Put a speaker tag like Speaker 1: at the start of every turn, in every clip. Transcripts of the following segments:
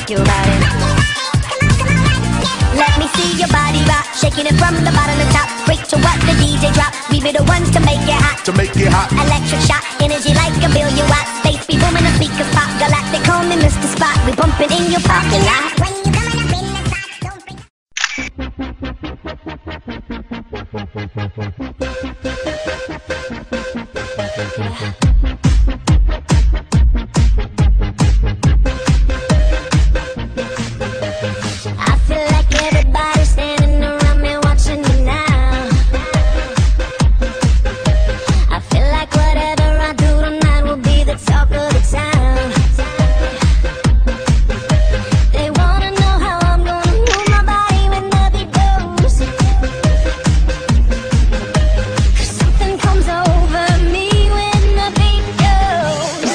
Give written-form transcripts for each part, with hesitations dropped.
Speaker 1: ask you about it. Let me see your body rock, shaking it from the bottom to top. Break to what the DJ drop. We be the ones to make it hot.
Speaker 2: To make it hot.
Speaker 1: Electric shock, energy like a billion watts. Bass be booming, the speakers pop. Galactic, call me Mr. Spot. We bumping in your parking lot. When you coming up in the spot, don't think. I feel like everybody's standing around me watching me now. I feel like whatever I do tonight will be the talk of the town. They wanna know how I'm gonna move my body when the beat goes. 'Cause something comes over me when the beat goes.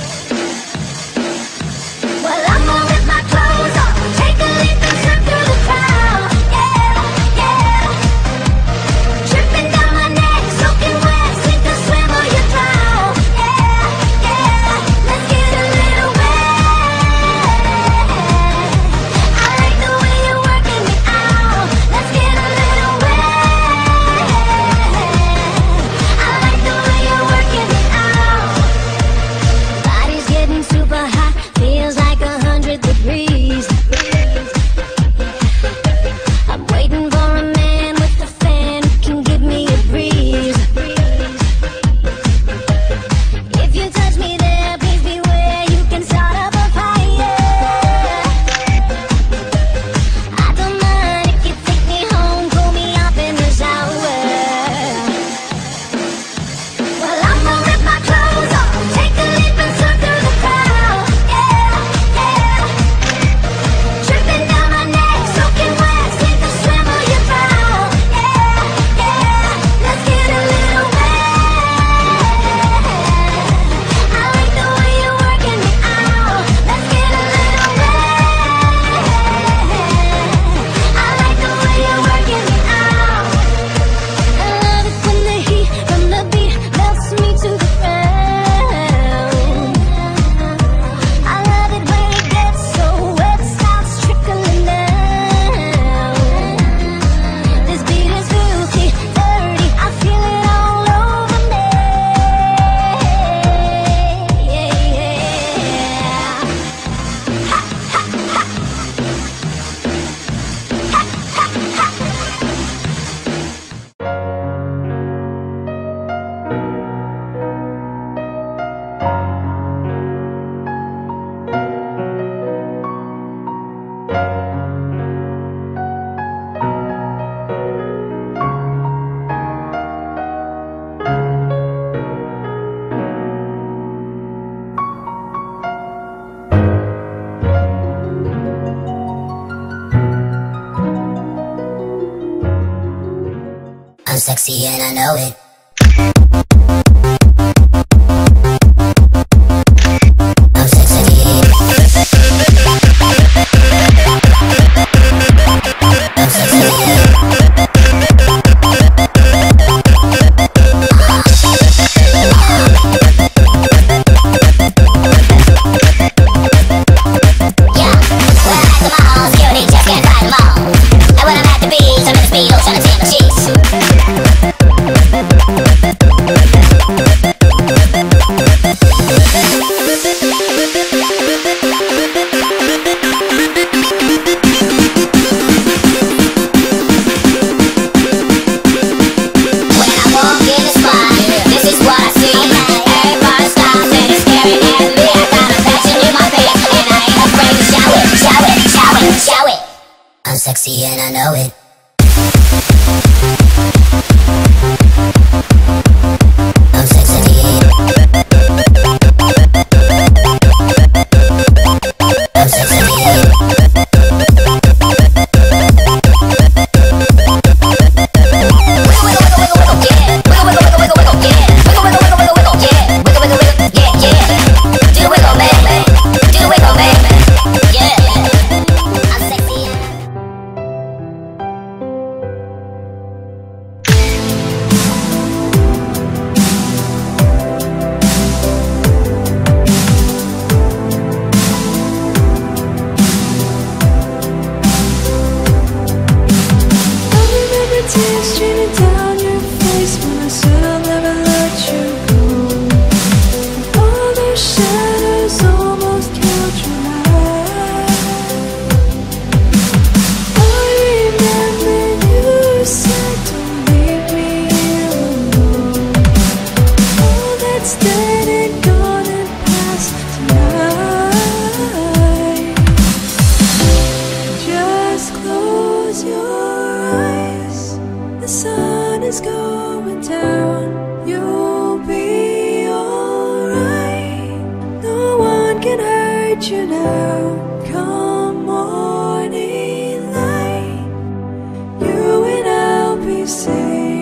Speaker 1: Well, I'm gonna rip my clothes off, take a leap and slip through the crowd. Yeah, yeah. Dripping down my neck, soaking wet, sink or swim or you drown. Yeah, yeah. Let's get a little wet. I like the way you're working me out. Let's get a little wet. I like the way you're working me out. Body's getting super hot, feels like 100 degrees. I'm waiting for a man with a fan who can give me a breeze. If you touch me there, please beware, you can start up a fire. I don't mind if you take me home, cool me off in the shower. Well, I'm gonna rip my clothes off, take a leap and slip through the crowd. Yeah, yeah. Dripping down my neck, soaking wet, sink or swim or you drown. Yeah, yeah. Let's get a little wet. I like the way you're working me out. Let's get a little wet. I like the way you're working me out. I love it when the heat from the beat melts me to the ground. I love it when it gets so wet, starts trickling down. This beat is filthy, dirty, I feel it all over me. Yeah, yeah. Ha, ha, ha. Ha, ha, ha.
Speaker 3: I'm sexy and I know it. I'm sexy. I'm sexy. Yeah, when I'm at the mall, security just can't find them all. And when I'm at the beach, I'm in the speedo trying to tan my cheeks. When I walk in the spot, this is what I see. Everybody stops and is staring at me. I got a passion in my face, and I ain't afraid to show it, show it, show it, show it. I'm sexy and I know it. I'm sexy. I'm sexy.
Speaker 2: you now. Come morning light, you and I'll be safe.